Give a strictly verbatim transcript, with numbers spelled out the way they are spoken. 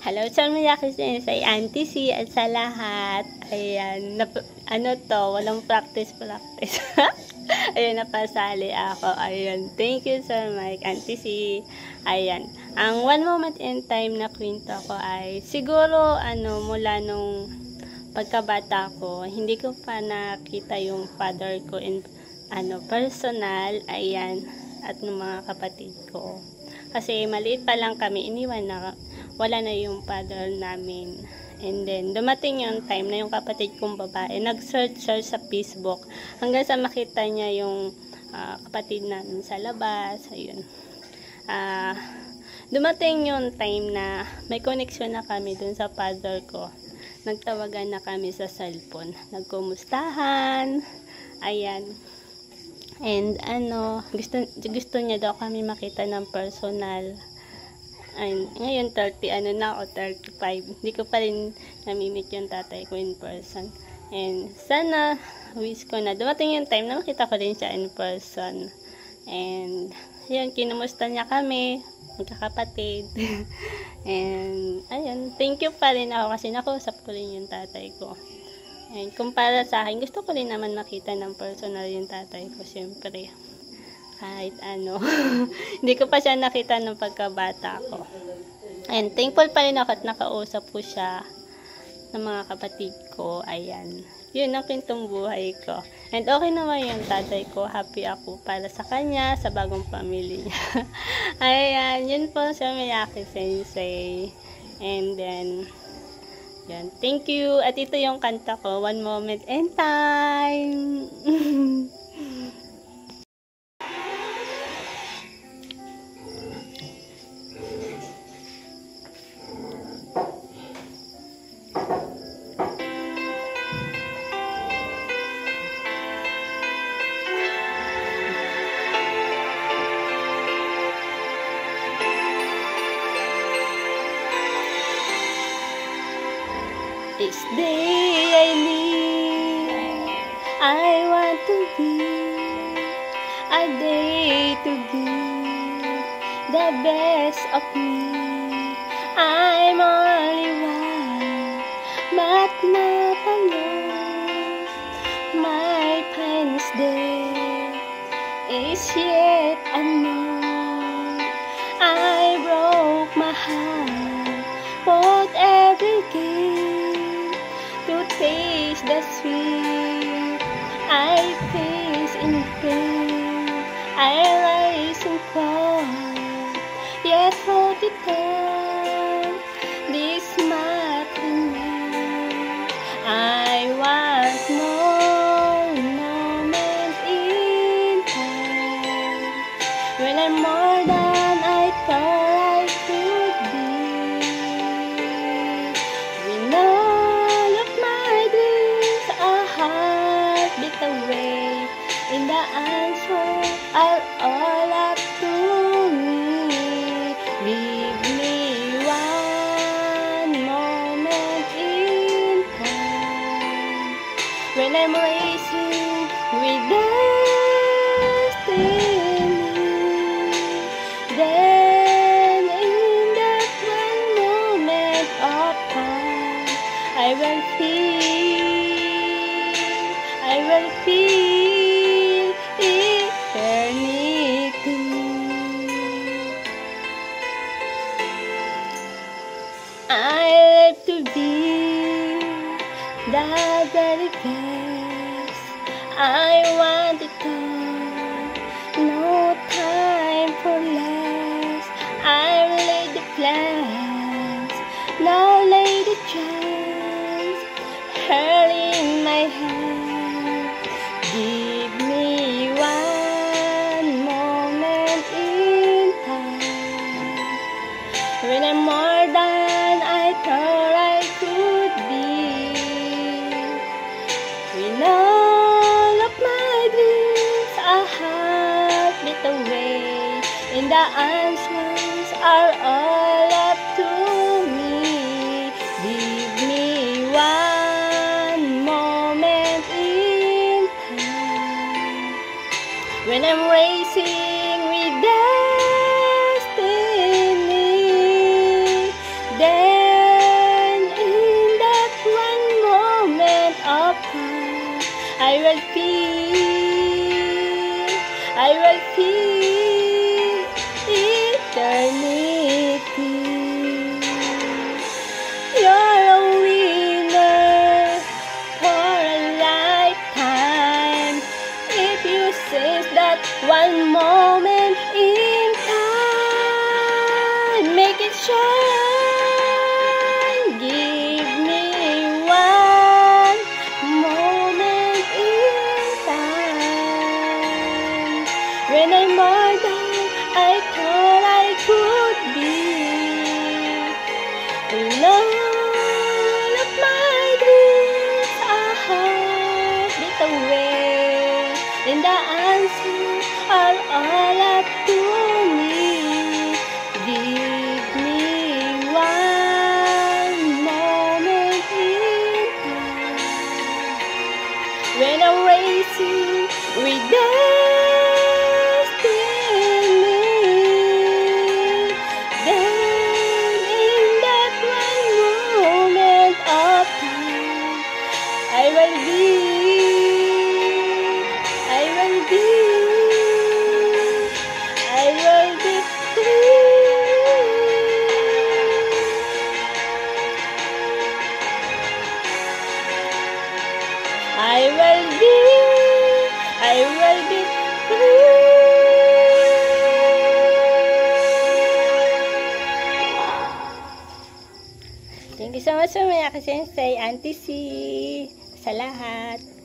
Hello sa mga Sensei, Auntie C at sa lahat. Ayan, nap ano to, walang practice-practice. Ayan, napasali ako. Ayan, thank you so much, Auntie C. Ayan, ang one moment in time na kwento ko ay siguro ano mula nung pagkabata ko, hindi ko pa nakita yung father ko in ano personal, ayan, at ng mga kapatid ko. Kasi maliit pa lang kami, iniwan na, wala na yung father namin. And then, dumating yung time na yung kapatid kong babae, nag-search-search sa Facebook, hanggang sa makita niya yung uh, kapatid namin sa labas, ayun. Uh, dumating yung time na may connection na kami dun sa father ko. Nagtawagan na kami sa cellphone, nagkumustahan, ayan. And ano, gusto, gusto niya daw kami makita ng personal. And ngayon thirty, ano na ako, thirty-five. Hindi ko pa rin namimit yung tatay ko in person. And sana, wish ko na dumating yung time na makita ko rin siya in person. And yun, kinumusta niya kami, magkakapatid. And ayun, thank you pa rin ako kasi nakausap ko rin yung tatay ko. And kung para sa akin, gusto ko rin naman makita ng personal yung tatay ko, syempre. Kahit ano. Hindi ko pa siya nakita nung pagkabata ko. And thankful pa rin ako at nakausap ko siya ng mga kapatid ko. Ayan. Yun ang kwentong buhay ko. And okay naman yung tatay ko. Happy ako para sa kanya, sa bagong pamilya niya. Ayan. Yun po sa Miyake Sensei. And then, yan. Thank you. At ito yung kanta ko, One Moment in Time. Each day I live, I want to give a day to give the best of me. I'm only one, but not alone. My pain is there, is yet unknown. I broke my heart, fought every game to taste the sweet. I face in pain, I rise and fall, yet for the time this mattering man. I want more moment in time when I'm more than I thought I could be. We know away, in the answer are all up to me. Give me one moment in time when I'm racing with destiny. Then in that one moment of time, I will feel I will feel eternity. I live to be the very best. I want it all, no time for less. I laid the plans, now lay the chance, early in my hand. Give me one moment in time when I'm more than I thought I could be. When all of my dreams are half lit away, and the answers are all up to me. Give me one moment in time when I'm racing with destiny. There shine. Give me one moment in time when I'm more than I thought I could be. And all of my dreams are heartbeat away, and the answers are all up to me. Give me one moment in time when I'm racing with destiny. Then in that one moment of time, I will be, I will be, I will be free. I will be, I will be free. Thank you so much, Maya Sensei, Auntie C, sa lahat.